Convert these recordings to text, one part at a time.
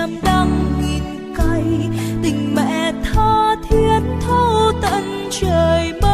trăm đắng nghìn cay, tình mẹ tha thiết thâu tận trời mây.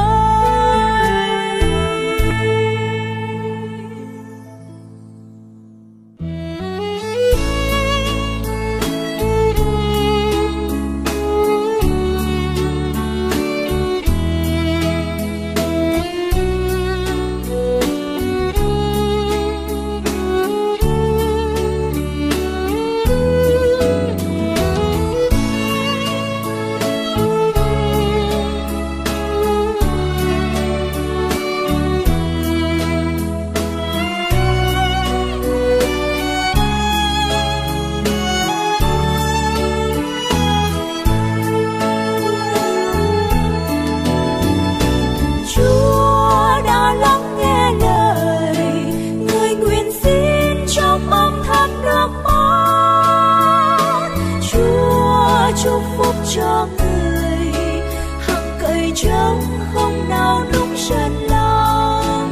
Chúc phúc cho người hằng cậy trống không nào nung sân lòng.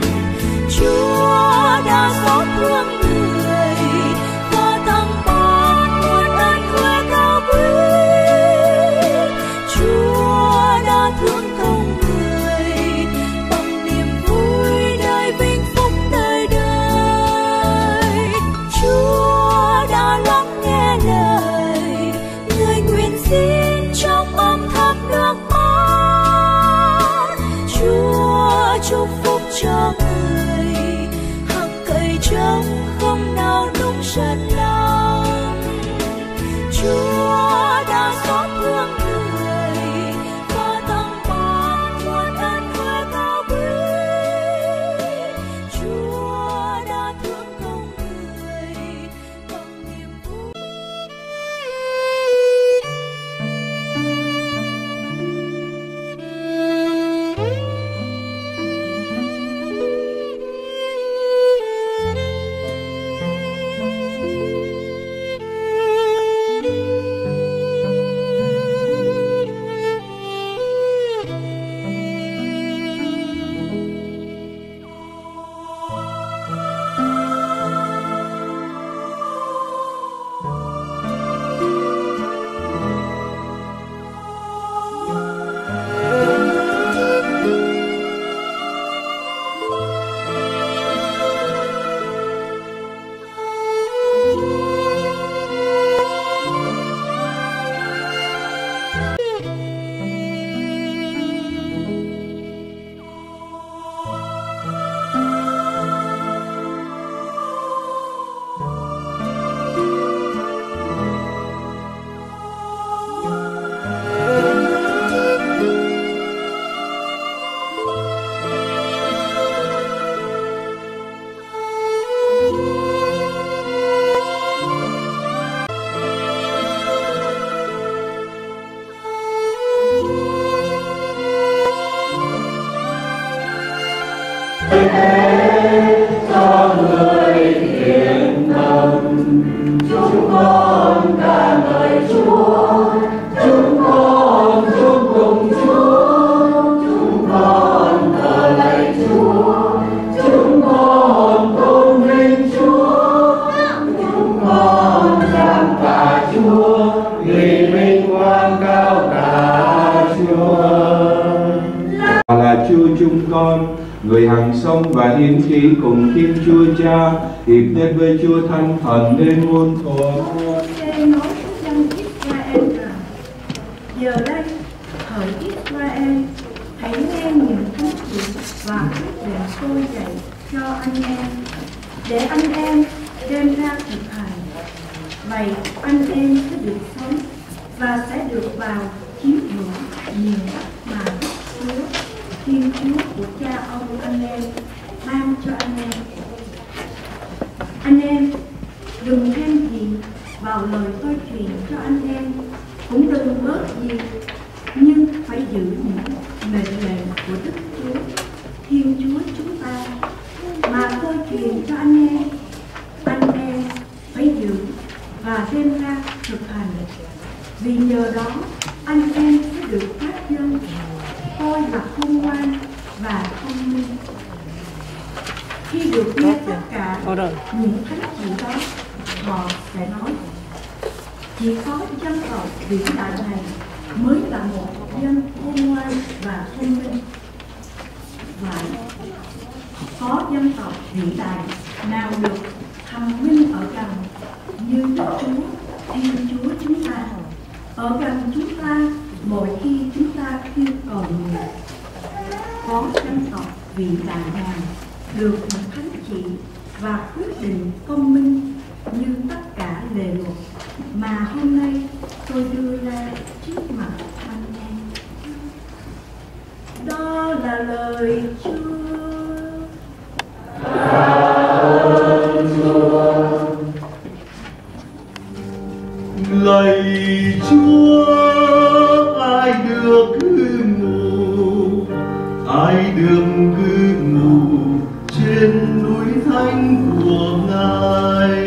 Chúa đã xót thương người và thăng ban muôn ơn huệ cao quý. Chúa đã thương công người bằng niềm vui đời vinh phúc đời đời. Chúa đã lắng nghe lời nguyện xin trong âm thầm nước mắt. Chúa chúc phúc cho người hằng cậy trống không nào nung sân lòng. Chúa đã xót thương người và thăng ban muôn ơn huệ cao quý. Chúa đã thương công người bằng niềm vui. Cho người thiện tâm, chúng con ca ngợi Chúa, chúng con chúc tụng Chúa, chúng con thờ lạy Chúa, chúng con tôn vinh Chúa, chúng con cảm tạ Chúa vì vinh quang cao cả Chúa. Là Chúa chúng con, người hằng sống và hiến khí cùng Thiên Chúa Cha, hiệp nhất với Chúa Thánh Thần nên muôn thuở. Mô-sê nói với dân Israel rằng: giờ đây hỡi Israel, hãy nghe những thánh chỉ và quyết định tôi dạy cho anh em, để anh em đem ra thực hành. Vậy anh em sẽ được sống và sẽ được vào chiếm hưởng miền đất mà Chúa Thiên Chúa của cha ông anh em ban cho anh em. Anh em đừng thêm gì vào lời tôi truyền cho anh em, cũng đừng bớt gì, nhưng phải giữ những mệnh lệnh của Đức Chúa Thiên Chúa chúng ta mà tôi truyền cho anh em. Anh em phải giữ và đem ra thực hành, vì nhờ đó anh em sẽ được phát dân. Tôi là khôn ngoan và thông minh. Khi được nghe tất cả những thánh chỉ đó, họ sẽ nói: Chỉ có dân tộc vĩ đại này mới là một dân khôn ngoan và thông minh. Vậy, có dân tộc vĩ đại nào được thầm minh ở gần như Đức Chúa, Thiên Chúa chúng ta, ở gần chúng ta mỗi khi chúng ta kêu cầu nguyện? Có dân tộc vĩ đại nào được thánh trị và quyết định công minh như tất cả lề luật mà hôm nay tôi đưa ra trước mặt anh em? Đó là lời Chúa. Lạy Chúa, ai được cư ngụ, ai được cư ngụ trên núi thánh của Ngài.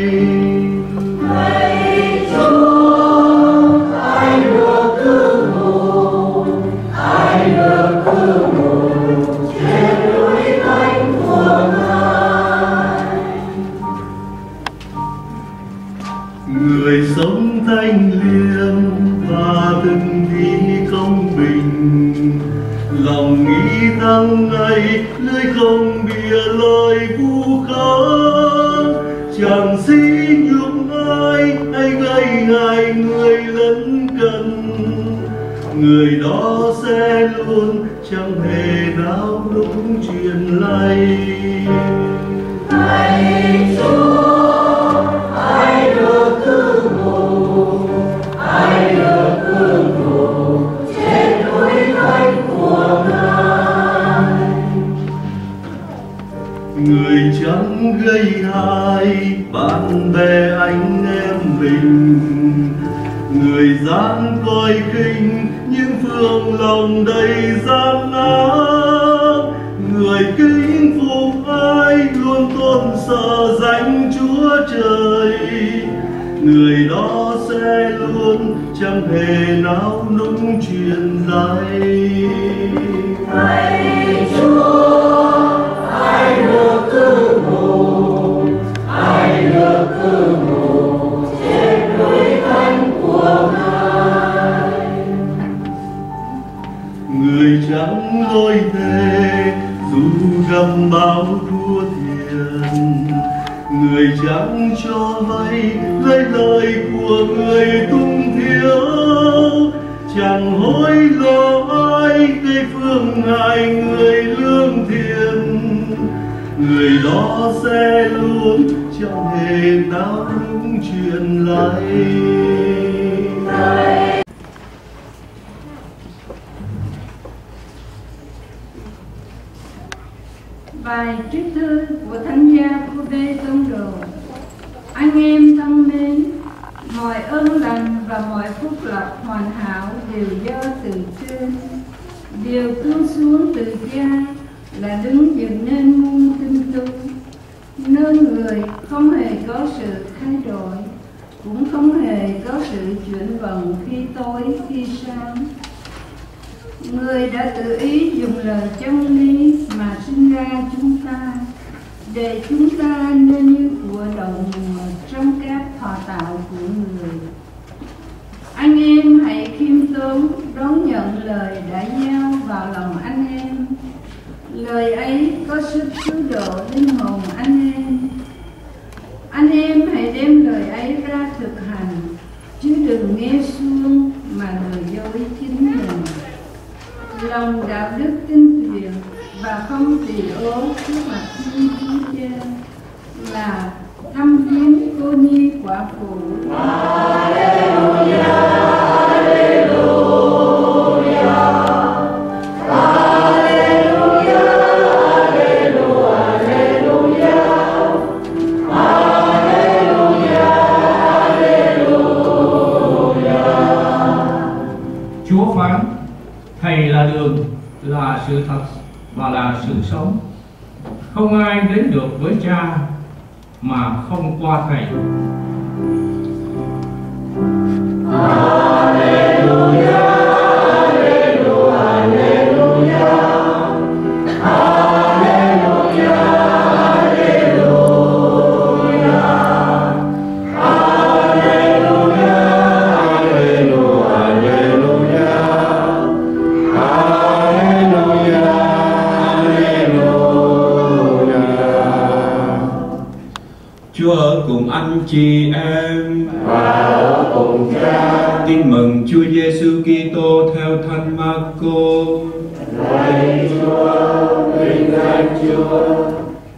Lạy Chúa, ai được cư ngụ, ai được cư ngụ trên núi thánh của Ngài. Người sống thanh liêm và từng thi công bình, lòng nghĩ tăng ngày lưỡi không bịa lời vu khống, chẳng sĩ nhục ai hay gây ngại người lân cận, người đó sẽ luôn chẳng hề nao núng truyền lạy. Lạy Chúa, ai được cư ngụ, ai được cư ngụ trên núi thánh của Ngài. Người chẳng gây hại bạn bè anh em mình, người gian coi khinh những phương lòng đầy gian ác, người kính phục ai luôn tôn sợ danh Chúa Trời, người đó sẽ luôn chẳng hề nao núng truyền lạy. Lạy Chúa, ai được cư ngụ, ai được cư ngụ trên núi thánh của Ngài. Người chẳng lối thề dù gặp bao thua thiền, người chẳng cho vay lấy lời của người tung thiếu, chẳng hối lộ ai gây phương hại người lương thiện, người đó sẽ luôn chẳng hề nao núng truyền lạy. Bài trích thư của Thánh gia Cô-đê Tông Đồ. Anh em thân mến, mọi ơn lành và mọi phúc lộc hoàn hảo đều do từ trên, đều tuôn xuống từ Cha là đứng dựng nên muôn tinh tu, nơi người không hề có sự thay đổi, cũng không hề có sự chuyển vần khi tối khi sáng. Người đã tự ý dùng lời chân lý mà sinh ra chúng ta, để chúng ta nên như của đầu mùa trong các thọ tạo của người. Anh em hãy khiêm tốn đón nhận lời đã gieo vào lòng anh em. Lời ấy có sức cứu độ linh hồn anh em. Anh em hãy đem lời ấy ra thực hành, chứ đừng nghe suông mà lừa dối chính mình. Lòng đạo đức tinh tuyền và không tỳ ố trước mặt Thiên Chúa Cha là thăm viếng cô nhi quả phụ. Alleluia, Alleluia, Alleluia, Alleluia, Alleluia, Alleluia. Chúa phán: Thầy là đường, là sự thật và là sự sống. Không ai đến được với Cha mà không qua Thầy. Alleluia, Alleluia, Alleluia, Alleluia, Alleluia, Alleluia, Tin mừng Chúa Giêsu Kitô theo Thánh Marco. Lạy Chúa, vinh danh Chúa.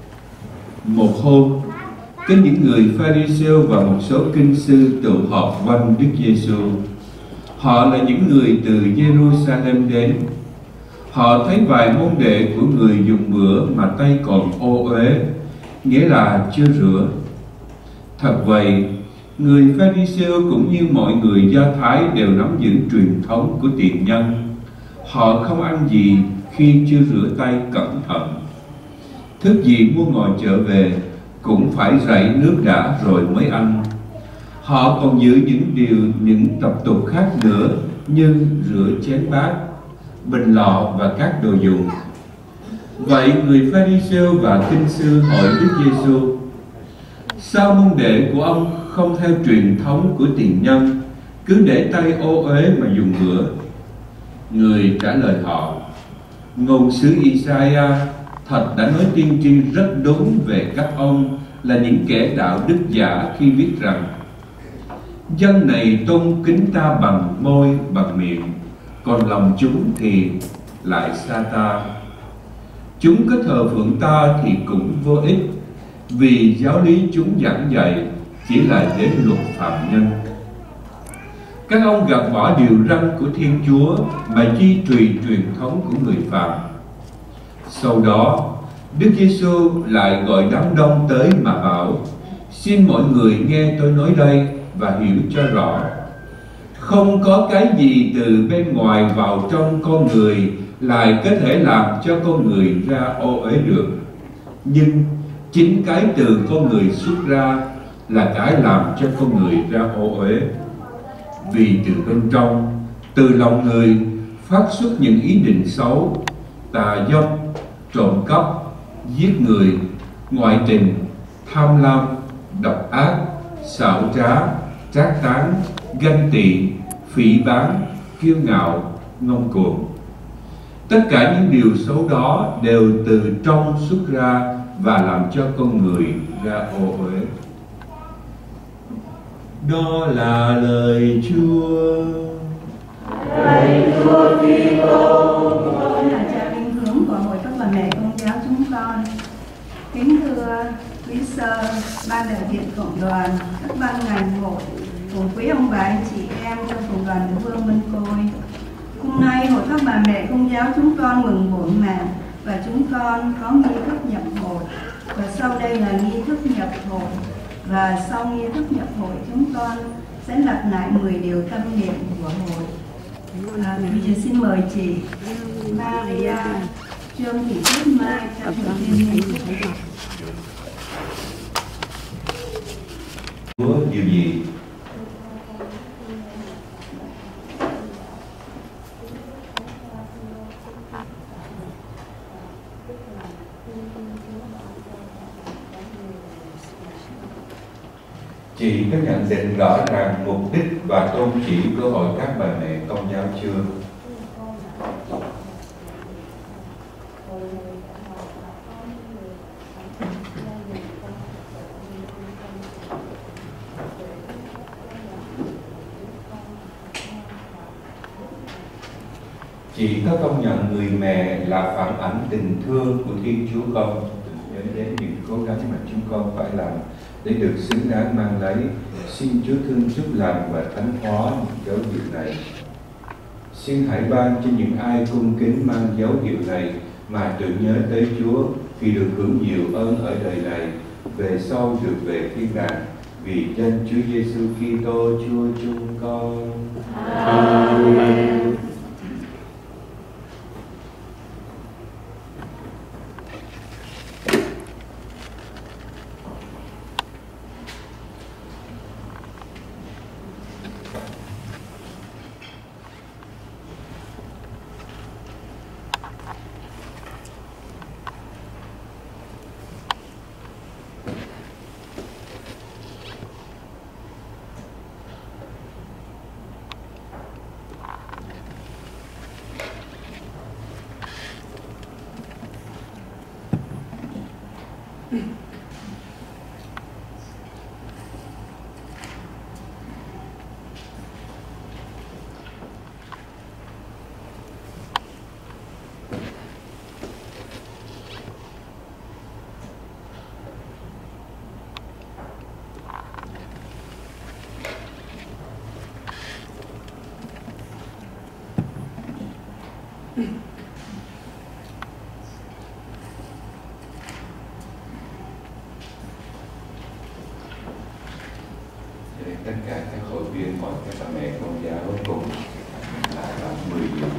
Một hôm, có những người Pha-ri-siêu và một số kinh sư tụ họp quanh Đức Giêsu. Họ là những người từ Giê-ru-sa-lem đến. Họ thấy vài môn đệ của người dùng bữa mà tay còn ô uế, nghĩa là chưa rửa. Thật vậy, người Pha-ri-siêu cũng như mọi người Do Thái đều nắm giữ truyền thống của tiền nhân. Họ không ăn gì khi chưa rửa tay cẩn thận. Thức gì mua ngoài chợ về cũng phải rảy nước đã rồi mới ăn. Họ còn giữ những tập tục khác nữa như rửa chén bát, bình lọ và các đồ dùng. Vậy người Pha-ri-siêu và kinh sư hỏi Đức Giêsu: sao môn đệ của ông không theo truyền thống của tiền nhân, cứ để tay ô uế mà dùng bữa? Người trả lời họ: ngôn sứ Isaiah thật đã nói tiên tri rất đúng về các ông là những kẻ đạo đức giả khi viết rằng: dân này tôn kính ta bằng môi bằng miệng, còn lòng chúng thì lại xa ta. Chúng có thờ phượng ta thì cũng vô ích, vì giáo lý chúng giảng dạy chỉ là để luật phạm nhân. Các ông gạt bỏ điều răn của Thiên Chúa mà duy trì truyền thống của người phàm. Sau đó, Đức Giêsu lại gọi đám đông tới mà bảo: xin mọi người nghe tôi nói đây và hiểu cho rõ. Không có cái gì từ bên ngoài vào trong con người lại có thể làm cho con người ra ô uế được. Nhưng chính cái từ con người xuất ra là cái làm cho con người ra ô uế. Vì từ bên trong, từ lòng người phát xuất những ý định xấu, tà dâm, trộm cắp, giết người, ngoại tình, tham lam, độc ác, xảo trá, trác tán, ganh tị, phỉ báng, kiêu ngạo, ngông cuồng. Tất cả những điều xấu đó đều từ trong xuất ra và làm cho con người ra ô uế. Đó là lời Chúa. Lạy Chúa Kitô. Tôi là cha linh hướng của hội các bà mẹ Công giáo chúng con. Kính thưa quý sơ, ban đại diện cộng đoàn, các ban ngành hội, cùng quý ông bà anh chị em trong cộng đoàn nữ vương Mân Côi. Hôm nay hội các bà mẹ Công giáo chúng con mừng bổn mạng và chúng con có nghi thức nhập hội, và sau đây là nghi thức nhập hội. Và sau nghi thức nhập hội chúng con sẽ lặp lại 10 điều tâm niệm của hội. Bây giờ xin mời chị Maria Trương Thị Tuyết Mai thực hiện nghi thức. Chúa điều gì? Chị có nhận định rõ ràng mục đích và tôn chỉ của hội các bà mẹ Công giáo chưa? Chị có công nhận người mẹ là phản ảnh tình thương của Thiên Chúa không? Đến những cố gắng mà chúng con phải làm để được xứng đáng mang lấy. Xin Chúa thương giúp lành và thánh hóa những dấu hiệu này. Xin hãy ban cho những ai cung kính mang dấu hiệu này mà tự nhớ tới Chúa vì được hưởng nhiều ơn ở đời này, về sau được về thiên đàng. Vì danh Chúa Giêsu Kitô Chúa chúng con. Amen. Tất cả các hội viên mọi các bà mẹ con giáo cùng lại là 10 giờ.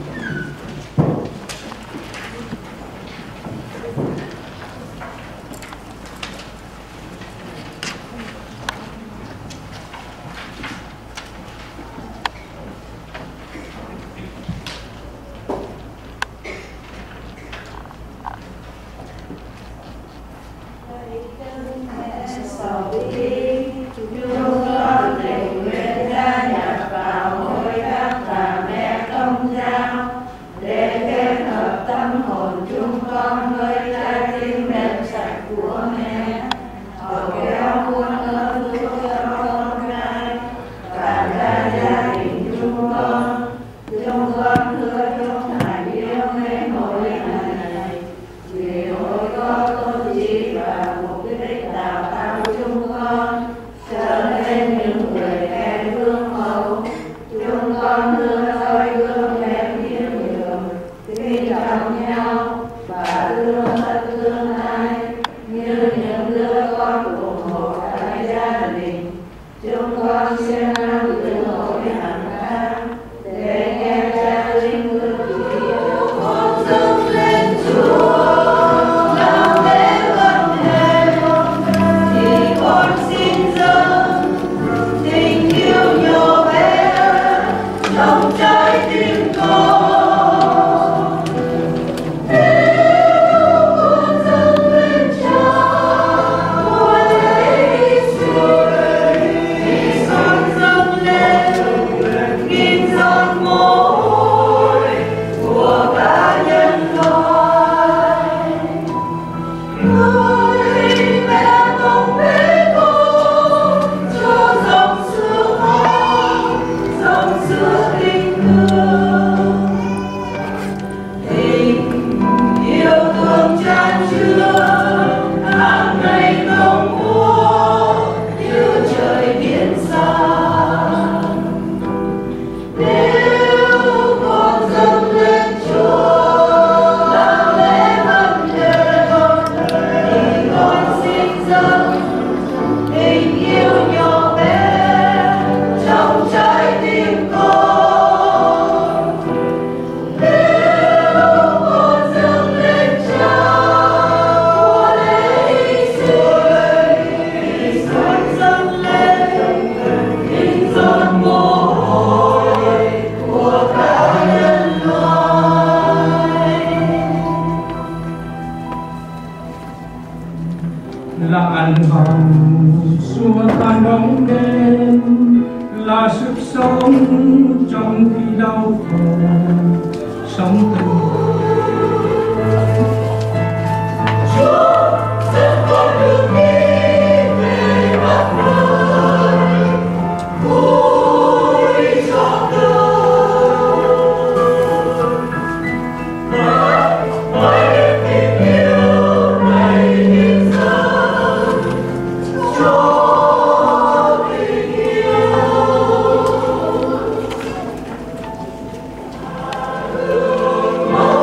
là ánh hồng xua tan bóng đêm, là sức sống trong khi đau khổ sống từng Oh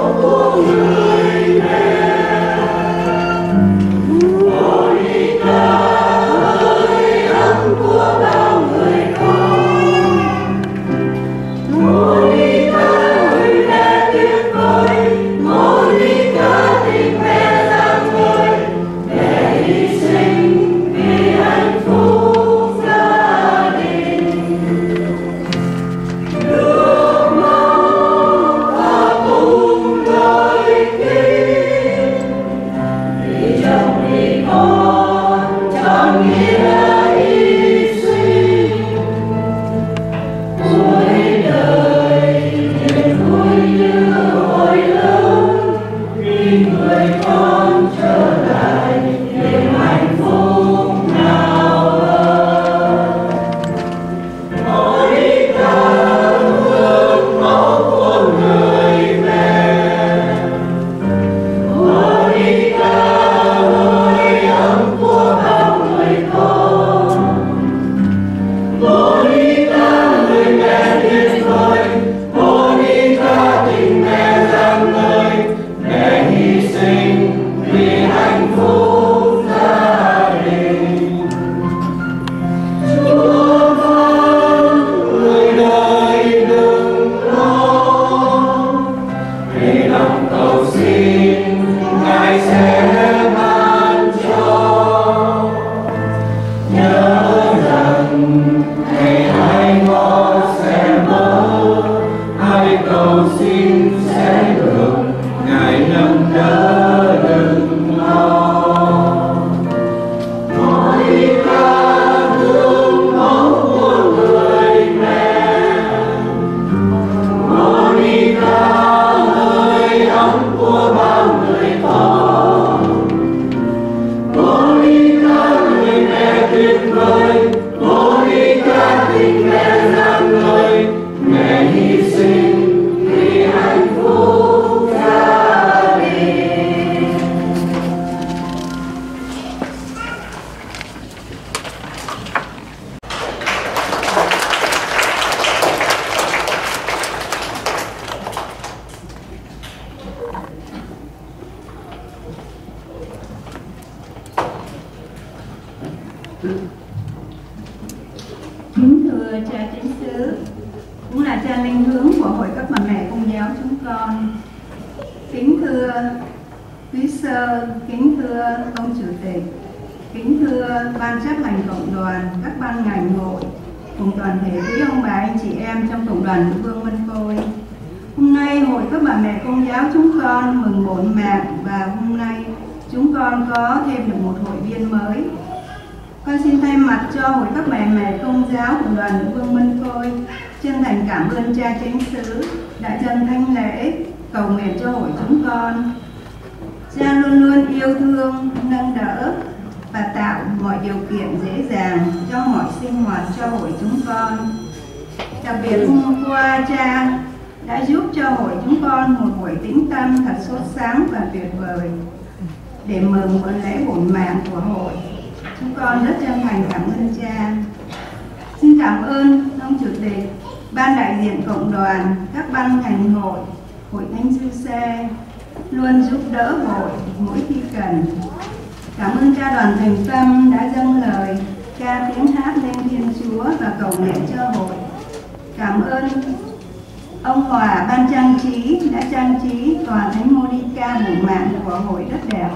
cha linh hướng của Hội các bà mẹ Công giáo chúng con. Kính thưa quý sơ, kính thưa ông chủ tịch, kính thưa ban chấp hành cộng đoàn, các ban ngành hội, cùng toàn thể quý ông bà anh chị em trong cộng đoàn nữ vương Mân Côi. Hôm nay Hội các bà mẹ Công giáo chúng con mừng bổn mạng, và hôm nay chúng con có thêm được một hội viên mới. Con xin thay mặt cho Hội các bà mẹ Công giáo cộng đoàn nữ vương Mân Côi chân thành cảm ơn cha chánh xứ đã dâng thánh lễ cầu nguyện cho hội chúng con. Cha luôn luôn yêu thương, nâng đỡ và tạo mọi điều kiện dễ dàng cho mọi sinh hoạt cho hội chúng con. Đặc biệt hôm qua cha đã giúp cho hội chúng con một buổi tĩnh tâm thật sốt sáng và tuyệt vời để mừng bữa lễ bổn mạng của hội. Chúng con rất chân thành cảm ơn cha. Xin cảm ơn ông chủ tịch, ban đại diện cộng đoàn, các ban ngành hội, hội thánh dư xe luôn giúp đỡ hội mỗi khi cần. Cảm ơn cha đoàn Thành Tâm đã dâng lời ca tiếng hát lên Thiên Chúa và cầu nguyện cho hội. Cảm ơn ông Hòa ban trang trí đã trang trí tòa thánh Monica bổn mạng của hội rất đẹp.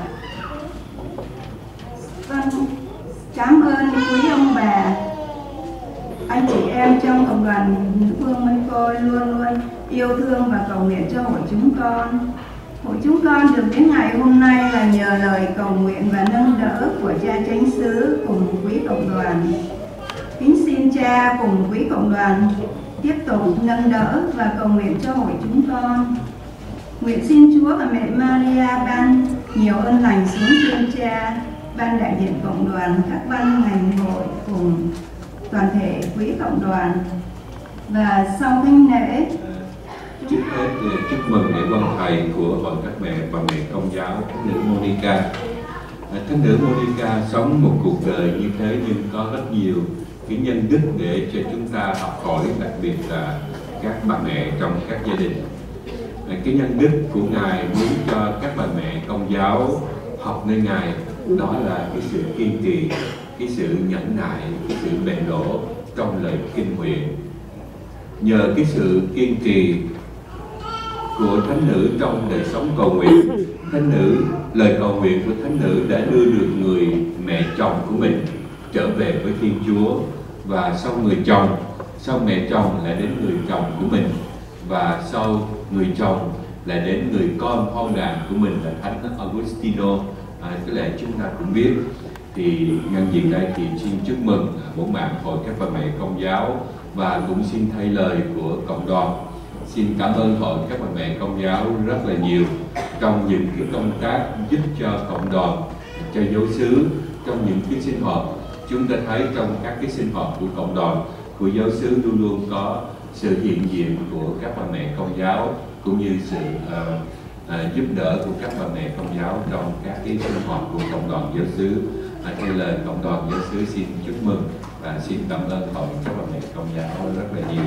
Vâng, cảm ơn quý ông bà, anh chị em trong cộng đoàn nữ vương Mân Côi luôn luôn yêu thương và cầu nguyện cho hội chúng con. Hội chúng con được đến ngày hôm nay là nhờ lời cầu nguyện và nâng đỡ của cha chánh xứ cùng quý cộng đoàn. Kính xin cha cùng quý cộng đoàn tiếp tục nâng đỡ và cầu nguyện cho hội chúng con. Nguyện xin Chúa và mẹ Maria ban nhiều ơn lành xuống trên cha, ban đại diện cộng đoàn, các ban ngành hội cùng toàn thể quý cộng đoàn. Và sau thánh lễ, trước hết chúc mừng lễ quan thầy của Hội các mẹ và mẹ Công giáo Thánh nữ Monica. Thánh nữ Monica sống một cuộc đời như thế nhưng có rất nhiều cái nhân đức để cho chúng ta học hỏi, đặc biệt là các bà mẹ trong các gia đình. Cái nhân đức của Ngài muốn cho các bà mẹ Công giáo học nơi Ngài đó là cái sự kiên trì, cái sự nhẫn nại, cái sự bền đổ trong lời kinh nguyện. Nhờ cái sự kiên trì của thánh nữ trong đời sống cầu nguyện, thánh nữ, lời cầu nguyện của thánh nữ đã đưa được người mẹ chồng của mình trở về với Thiên Chúa, và sau người chồng, sau mẹ chồng lại đến người chồng của mình, và sau người chồng lại đến người con phong đàn của mình là Thánh Augustino. Cái lẽ chúng ta cũng biết. Thì nhân dịp đây thì xin chúc mừng bổn mạng Hội các bà mẹ Công giáo, và cũng xin thay lời của cộng đoàn. Xin cảm ơn Hội các bà mẹ Công giáo rất là nhiều trong những cái công tác giúp cho cộng đoàn, cho giáo xứ, trong những cái sinh hoạt. Chúng ta thấy trong các cái sinh hoạt của cộng đoàn, của giáo xứ luôn luôn có sự hiện diện của các bà mẹ Công giáo, cũng như sự giúp đỡ của các bà mẹ Công giáo trong các cái sinh hoạt của cộng đoàn giáo xứ. Theo lời cộng đoàn giáo xứ xin chúc mừng và xin cảm ơn Hội các bà mẹ Công giáo rất là nhiều.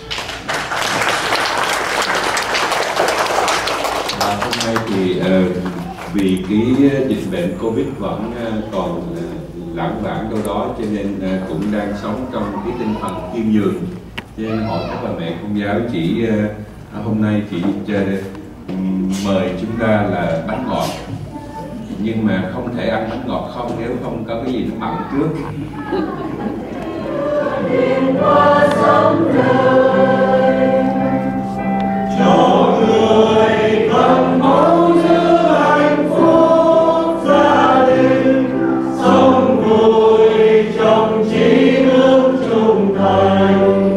Hôm nay thì vì cái dịch bệnh Covid vẫn còn lãng vãng đâu đó, cho nên cũng đang sống trong cái tinh thần khiêm nhường. Cho nên Hội các bà mẹ Công giáo chỉ hôm nay chỉ mời chúng ta là bánh ngọt, nhưng mà không thể ăn bánh ngọt không nếu không có cái gì nó mặn trước. Qua sống đời cho người cần máu giữ hạnh phúc gia đình, sống vui trong trí nước trung thành,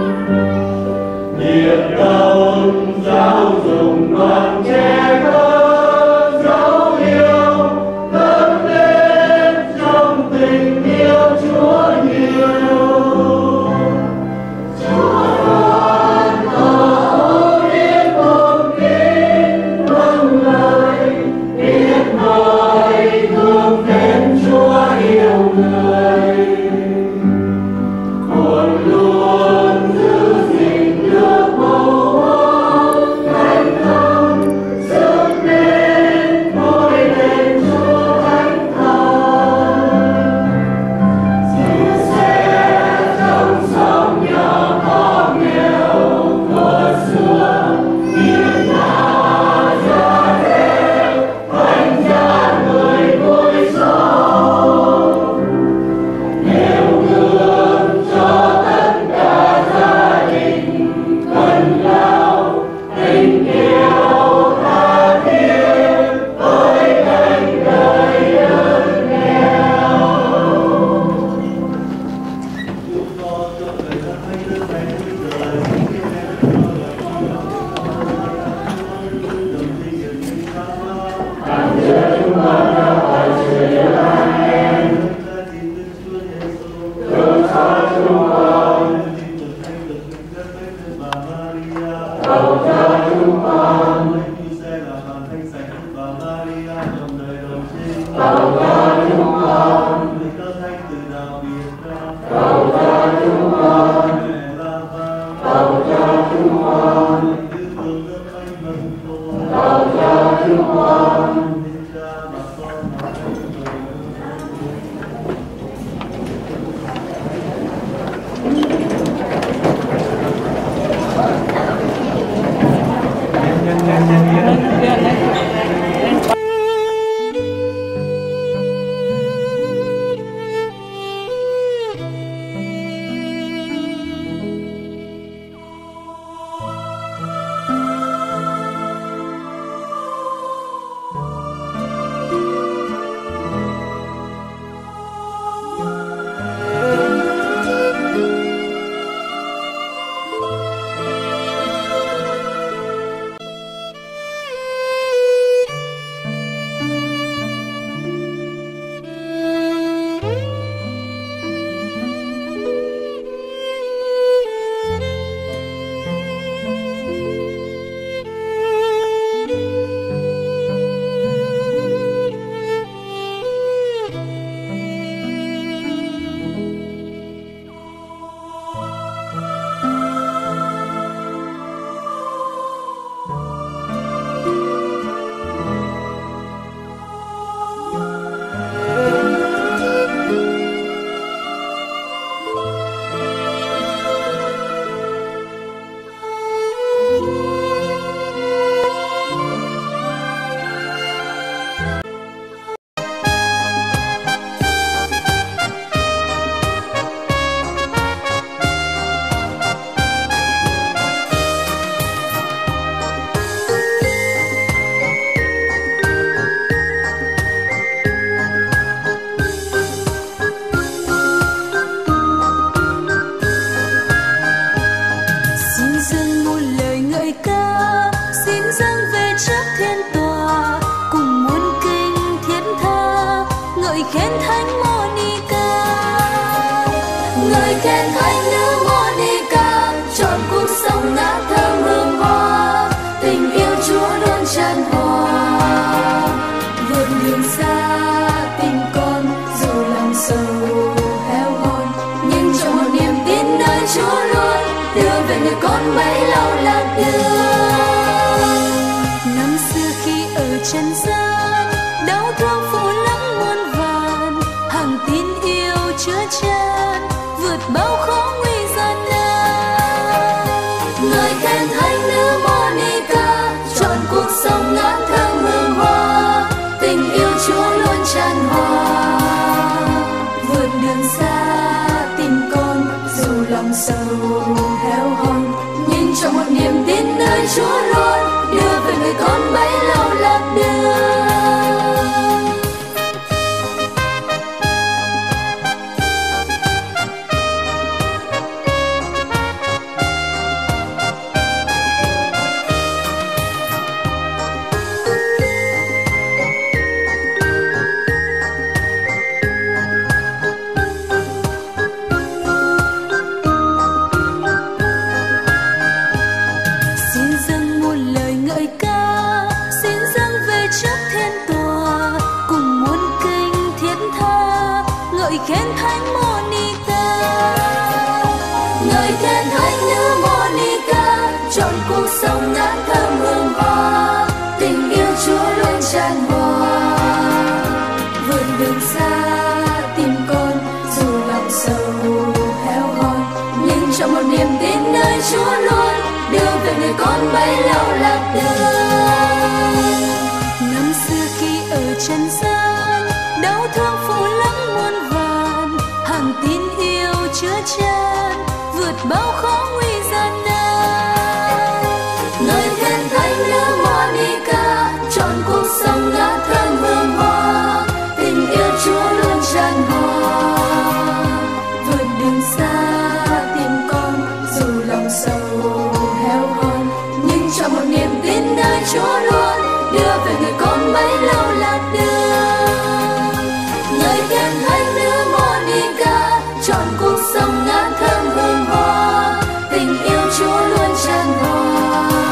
nhiệt tâm giáo dục đoàn trẻ thơ dấu yêu lớn lên trong tình yêu Chúa nhiều. Chúa Cầu cho chúng con. Lạy Chúa sẽ là bàn thánh sạch và Maria trong đời đồng sinh. Cầu cho chúng con. Lạy các thánh từ đạo Việt Nam. Cầu cho chúng con. Mẹ La Vang. Cầu cho chúng con. Lạy Tứ Phương nước Thánh Vân Tôn. Cầu cho chúng con. Thiên Cha và Con và Thánh Thần. Chọn cuộc sống ngát thơm hương hoa, tình yêu Chúa luôn tràn hòa.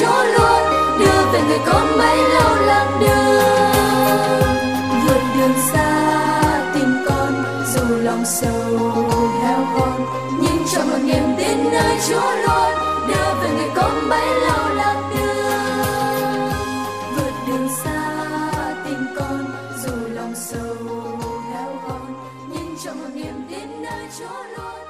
Chúa luôn đưa về người con bấy lâu lạc đường. Vượt đường xa tìm con dù lòng sầu heo hon, nhưng cho một niềm tin nơi Chúa luôn đưa về người con bấy lâu lạc đường. Vượt đường xa tìm con dù lòng sầu heo hon, nhưng cho một niềm tin nơi Chúa luôn.